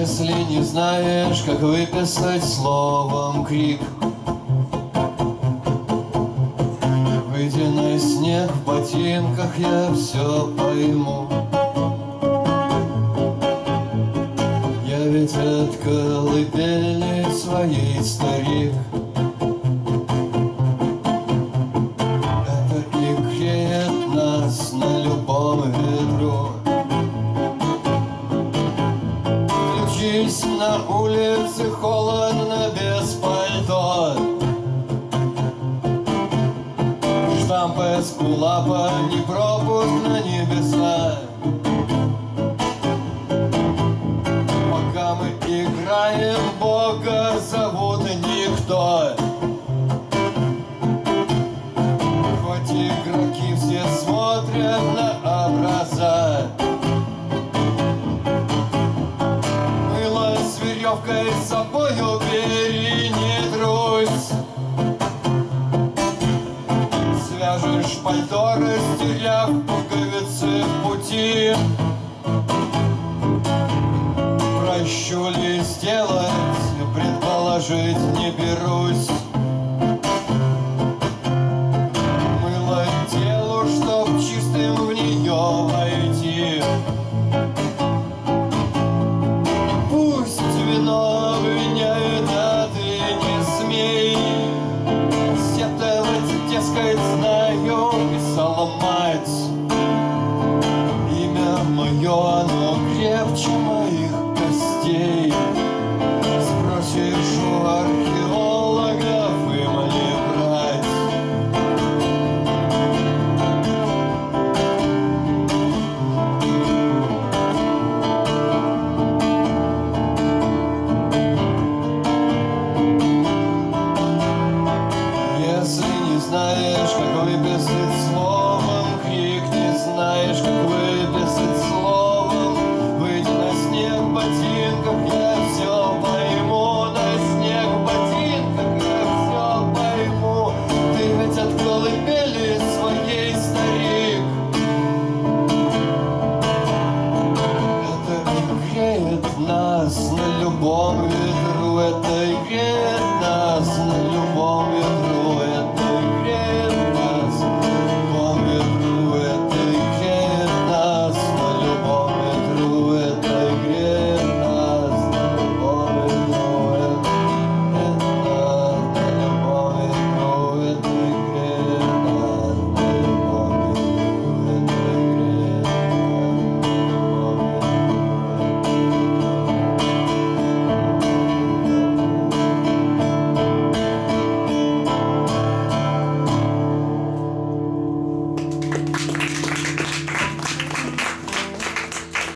Если не знаешь, как выписать словом крик, выйди на снег в ботинках, я все пойму. Я ведь от колыбели своей старик. Это и греет нас на любом ветру. Включись, на улице холодно без пальто. Штамп эскулапа, не пропуск на небеса. Пока мы играем, Бога зовут никто. Хоть игроки все смотрят на образа. Мыло с веревкой с собою бери, не трусь. Свяжешь пальто, растеряв пуговицы в пути. Прощу ли сделать, предположить не берусь. Мыло телу, чтоб чистым в нее войти. Пусть вино обвиняет, а ты не смей сетовать, дескать, знаю, писала мать. Имя мое, оно крепче моих костей. Спросишь у археологов, им ли брать? Если не знаешь, как выписать словом крик, не знаешь, как выписать словом, выйди на снег в ботинках, я все пойму. На снег в ботинках я все пойму. Ты ведь от колыбели своей старик. Это и греет нас на любом ветру. Это